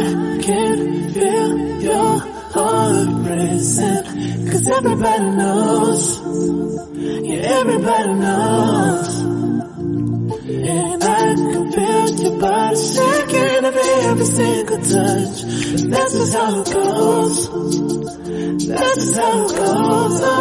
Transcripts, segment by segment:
can feel your heart racing, 'cause everybody knows, yeah, everybody knows. And I can feel your body shaking every single touch. And that's just how it goes. That's just how it goes. Oh,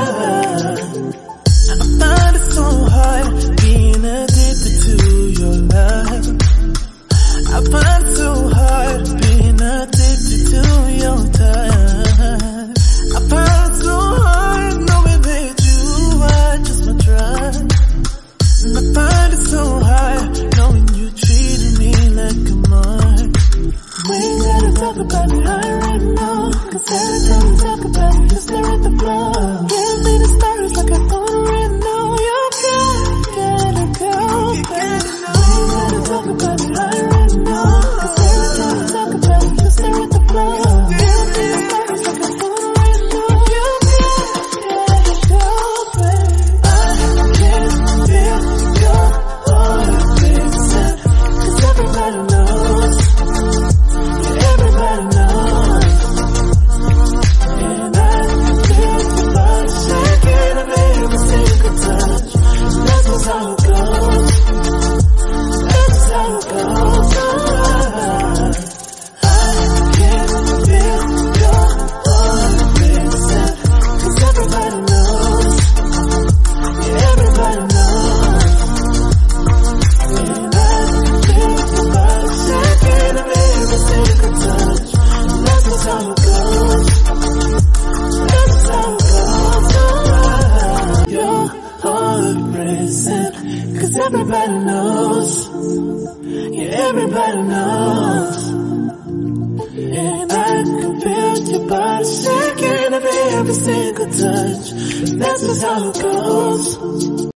I find it so hard being addicted to your love. I find it so hard being addicted to your touch. I find it so hard knowing that you are just my drug. And I find it so hard knowing you treated me like a mark. We ain't gotta talk about it right now, 'cause every time we talk about it, you stare at the floor. Give me the stories like I don't already know. You gotta go, baby. We ain't gotta talk about it right now, 'cause every time we talk about it, you stare at the floor. Give me the stories like I don't already know. You gotta go, baby. I can feel your heart racing, 'cause everybody knows. Everybody knows. And I can feel your body shaking every single touch. That's just how it goes. That's just how it goes. I can feel your heart racing, 'cause everybody knows. Yeah, everybody knows. And I can feel your body shaking every single touch. That's just how it goes. That's just how it goes. Your heart racing, 'cause everybody knows. Yeah, everybody knows. And I can feel your body shaking every single touch. That's just how it goes.